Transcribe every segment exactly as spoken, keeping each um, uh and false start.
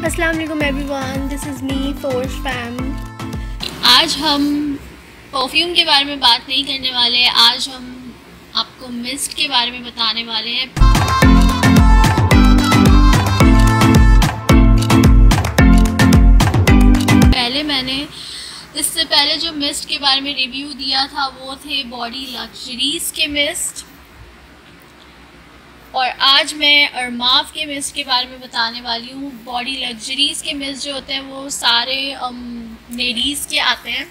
अस्सलाम वालेकुम everyone, this is me force fam. आज हम परफ्यूम के बारे में बात नहीं करने वाले, आज हम आपको मिस्ट के बारे में बताने वाले हैं। पहले मैंने इससे पहले जो मिस्ट के बारे में रिव्यू दिया था वो थे बॉडी लग्जरीज के मिस्ट, और आज मैं अरमाफ के मिस्ट के बारे में बताने वाली हूँ। बॉडी लग्जरीज के मिस्ट जो होते हैं वो सारे लेडीज़ के आते हैं।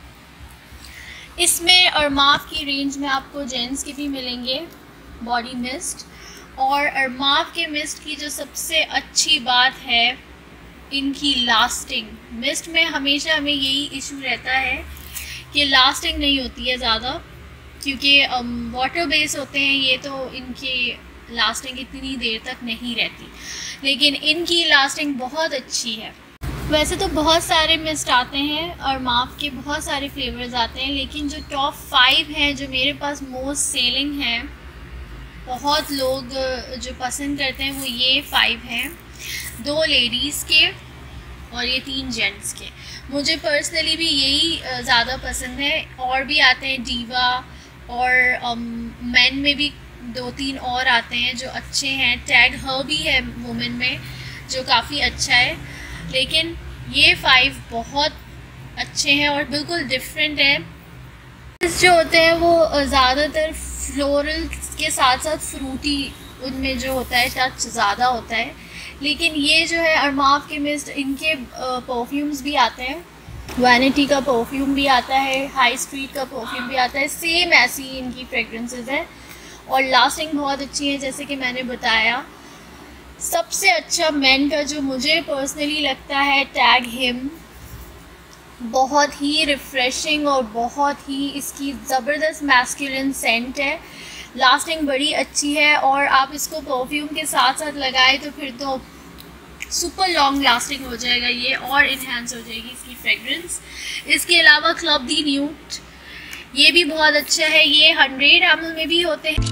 इसमें अरमाफ की रेंज में आपको जेंट्स के भी मिलेंगे बॉडी मिस्ट। और अरमाफ के मिस्ट की जो सबसे अच्छी बात है इनकी लास्टिंग। मिस्ट में हमेशा हमें यही इशू रहता है कि लास्टिंग नहीं होती है ज़्यादा, क्योंकि वाटर बेस होते हैं ये, तो इनकी लास्टिंग इतनी देर तक नहीं रहती, लेकिन इनकी लास्टिंग बहुत अच्छी है। वैसे तो बहुत सारे मिस्ट आते हैं और माफ के बहुत सारे फ्लेवर्स आते हैं, लेकिन जो टॉप फाइव हैं जो मेरे पास मोस्ट सेलिंग हैं, बहुत लोग जो पसंद करते हैं वो ये फाइव हैं, दो लेडीज़ के और ये तीन जेंट्स के। मुझे पर्सनली भी यही ज़्यादा पसंद है। और भी आते हैं डीवा, और मेन में भी दो तीन और आते हैं जो अच्छे हैं। टैग हर भी है वुमेन में जो काफ़ी अच्छा है, लेकिन ये फाइव बहुत अच्छे हैं और बिल्कुल डिफरेंट हैं। जो होते हैं वो ज़्यादातर फ्लोरल के साथ साथ फ्रूटी उनमें जो होता है टच ज़्यादा होता है, लेकिन ये जो है अरमाफ के मिस्ट, इनके परफ्यूम्स भी आते हैं। वैनिटी का परफ्यूम भी आता है, हाई स्ट्रीट का परफ्यूम भी आता है, सेम ऐसी इनकी फ्रेगरेंसेस है और लास्टिंग बहुत अच्छी है। जैसे कि मैंने बताया, सबसे अच्छा मेन का जो मुझे पर्सनली लगता है टैग हिम, बहुत ही रिफ़्रेशिंग और बहुत ही इसकी ज़बरदस्त मैस्कुलिन सेंट है। लास्टिंग बड़ी अच्छी है और आप इसको परफ्यूम के साथ साथ लगाए तो फिर तो सुपर लॉन्ग लास्टिंग हो जाएगा ये, और इन्हेंस हो जाएगी इसकी फ्रेगरेंस। इसके अलावा क्लब दी न्यूट, ये भी बहुत अच्छा है। ये हंड्रेड एम एल में भी होते हैं।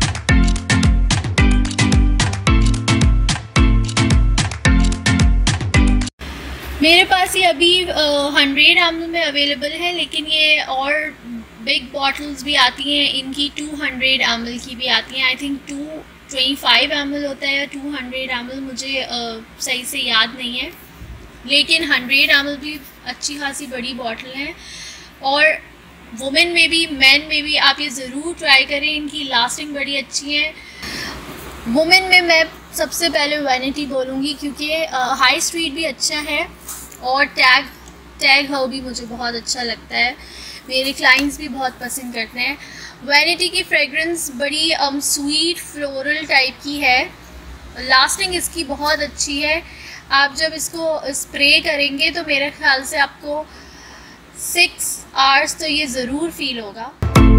मेरे पास ये अभी हंड्रेड एम एल में अवेलेबल है, लेकिन ये और बिग बॉटल्स भी आती हैं इनकी, टू हंड्रेड एम एल की भी आती हैं। I think two twenty five M L होता है या टू हंड्रेड एम एल, मुझे uh, सही से याद नहीं है, लेकिन हंड्रेड एम एल भी अच्छी खासी बड़ी बॉटल है। और वुमेन में भी मैन में भी आप ये ज़रूर ट्राई करें, इनकी लास्टिंग बड़ी अच्छी है। वुमेन में मैं सबसे पहले वैनिटी बोलूँगी, क्योंकि हाई स्ट्रीट भी अच्छा है और टैग टैग हव भी मुझे बहुत अच्छा लगता है, मेरे क्लाइंट्स भी बहुत पसंद करते हैं। वैनिटी की फ्रेगरेंस बड़ी um, स्वीट फ्लोरल टाइप की है, लास्टिंग इसकी बहुत अच्छी है। आप जब इसको स्प्रे करेंगे तो मेरे ख्याल से आपको सिक्स आवर्स तो ये ज़रूर फील होगा।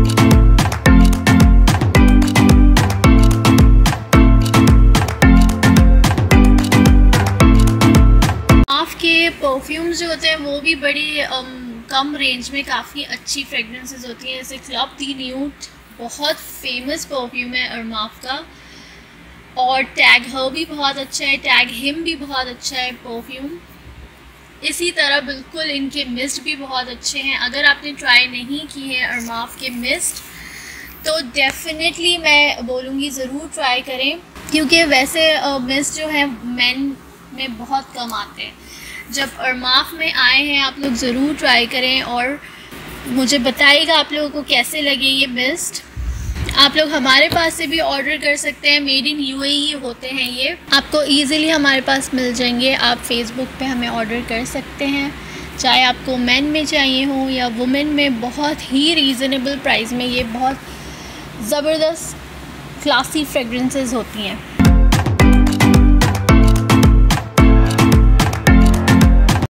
माफ के परफ्यूम्स जो होते हैं वो भी बड़ी um, कम रेंज में काफ़ी अच्छी फ्रेगरेंसेस होती हैं। जैसे क्लब दी न्यूट बहुत फेमस परफ्यूम है अरमाफ का, और टैग हर भी बहुत अच्छा है, टैग हिम भी बहुत अच्छा है परफ्यूम। इसी तरह बिल्कुल इनके मिस्ट भी बहुत अच्छे हैं। अगर आपने ट्राई नहीं की है अरमाफ के मिस्ट तो डेफिनेटली मैं बोलूँगी ज़रूर ट्राई करें, क्योंकि वैसे मिस्ट जो है मेन में बहुत कम आते हैं। जब अरमाफ में आए हैं आप लोग ज़रूर ट्राई करें और मुझे बताइएगा आप लोगों को कैसे लगे ये मिस्ट। आप लोग हमारे पास से भी ऑर्डर कर सकते हैं, मेड इन यूएई होते हैं ये, आपको इजीली हमारे पास मिल जाएंगे। आप फेसबुक पे हमें ऑर्डर कर सकते हैं, चाहे आपको मेन में चाहिए हो या वुमेन में। बहुत ही रीज़नेबल प्राइस में ये बहुत ज़बरदस्त क्लासी फ्रेगरेंसेस होती हैं।